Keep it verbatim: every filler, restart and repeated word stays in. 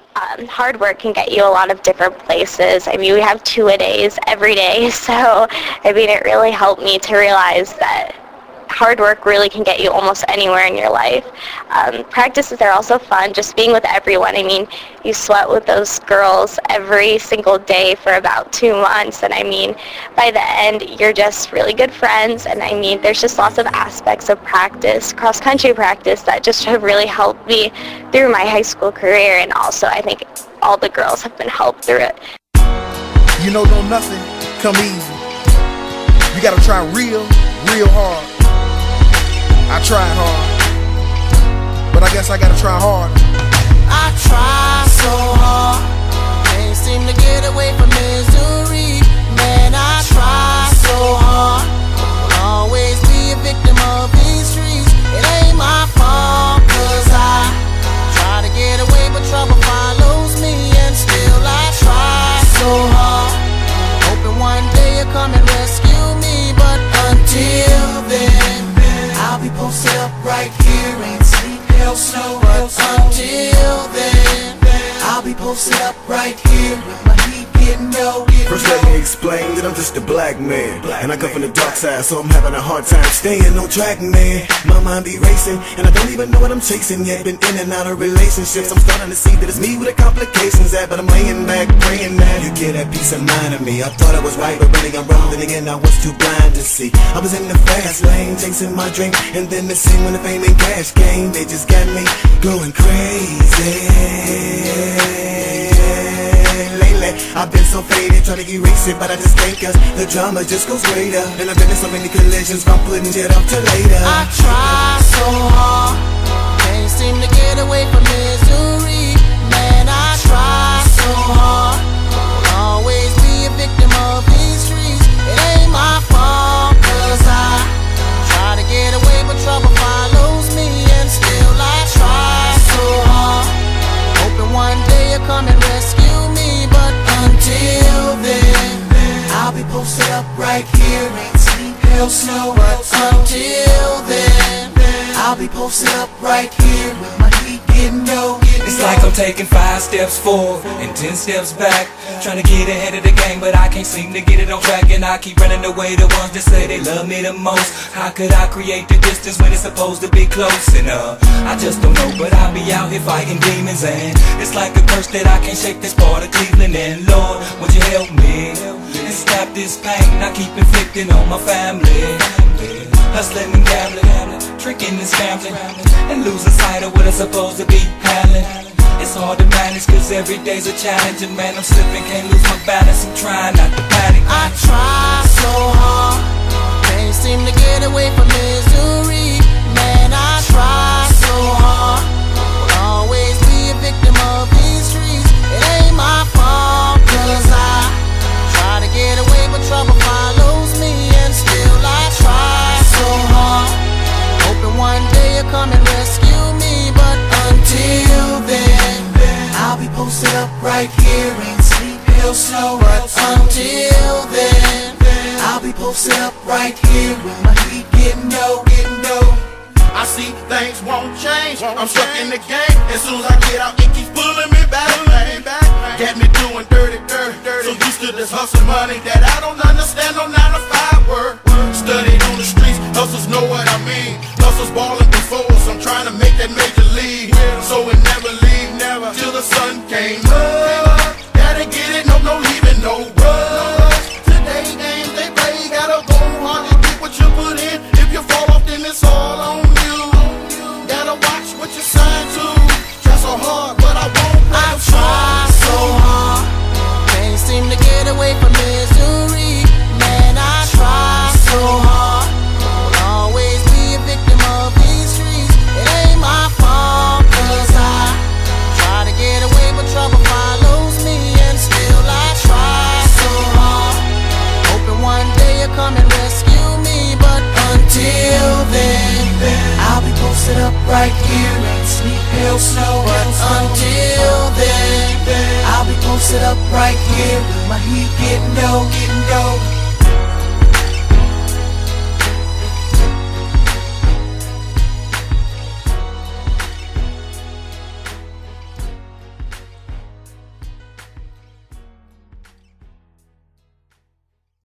um, hard work can get you a lot of different places. I mean, we have two-a-days every day, so I mean, it really helped me to realize that hard work really can get you almost anywhere in your life. Um, practices are also fun, just being with everyone. I mean, you sweat with those girls every single day for about two months, and I mean, by the end, you're just really good friends, and I mean, there's just lots of aspects of practice, cross-country practice, that just have really helped me through my high school career, and also I think all the girls have been helped through it. You know, don't nothing come easy. You gotta try real, real hard. I tried hard, but I guess I gotta try harder. I try so hard, can't seem to get away from misery. Man, I try so hard, will always be a victim of these streets. It ain't my fault, cause I try to get away, but trouble follows me. And still I try so hard, hoping one day you'll come and rescue me. But until then, I'll be posted up right here in sleep, hell, snow. But until then, I'll be posted up right here with my heat getting low. First let me explain that I'm just a black man, and I come from the dark side, so I'm having a hard time staying on track, man. My mind be racing, and I don't even know what I'm chasing yet. Been in and out of relationships, I'm starting to see that it's me with the complications at. But I'm laying back, praying that you get that peace of mind of me. I thought I was right, but really I'm wrong. Then again, I was too blind to see. I was in the fast lane, chasing my dream, and then the scene when the fame and cash came, they just got me going crazy. Lately, I've been so faded, trying to erase it, but I just can't, cause the drama just goes greater. And I've been in so many collisions, I'm putting it off till later. I try so hard, can't seem to get away from misery. Man, I try so hard, will always be a victim of these streets. It ain't my fault, cause I try to get away, but trouble follows me. And still I try so hard, hoping one day you'll come and rescue me. But until then, I'll be posted up right here in sleep, hell, snow. But until then, I'll be posted up right here with my heat getting low. It's like I'm taking five steps forward and ten steps back, trying to get ahead of the game, but I can't seem to get it on track. And I keep running away the ones that say they love me the most. How could I create the distance when it's supposed to be close? And uh, I just don't know, but I'll be out here fighting demons. And it's like a curse that I can't shake, this part of Cleveland. And Lord, would you help me and stop this pain I keep inflicting on my family? Hustling and gambling, tricking and scrambling, and losing sight of what I'm supposed to be handling. It's hard to manage, cause every day's a challenge. And man, I'm slipping, can't lose my balance, I'm trying not to panic. I try so hard, can't seem to get away from misery. Man, I try so hard, will always be a victim of these streets. It ain't my fault, cause I try to get away, but trouble follows me. And still I try so hard, hoping one day you'll come and rescue me. But until then, I'll be posted up right here in sleep, hell, snow. But until then, I'll be posted up right here with my heat getting low, getting low. I see things won't change, I'm stuck in the game. As soon as I get out, it keeps pulling me back, man. Got me doing dirty, dirty, dirty. So used to this hustle money that I don't understand, no nine to five work. Studied on the streets, hustles know what I mean. Hustles balling before us, I'm trying to make that major league. So it never leave, never, till the sun came up. Gotta get it, no, no leaving, no rush. Today games they play, gotta go hard to get what you put in. If you fall off, then it's all on you. Gotta watch what you sign to. Try so hard, but I won't. I try so hard, can't seem to get away from misery. Man, I try so hard, will always be a victim of these streets. It ain't my fault, cause I try to get away, but trouble follows me. And still I try so hard, hoping one day you'll come and rescue me. But until then, I'll be posted up right here in sleep, hell, snow. But until then, I'll be posted up right here with my heat getting low.